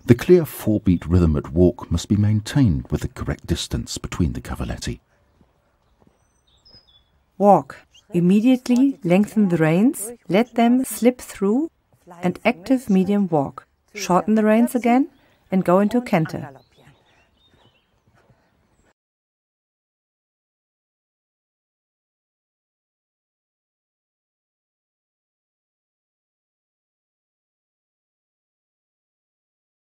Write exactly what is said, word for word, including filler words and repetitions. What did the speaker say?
The clear four-beat rhythm at walk must be maintained with the correct distance between the cavaletti. Walk. Immediately lengthen the reins, let them slip through, and active medium walk. Shorten the reins again and go into canter.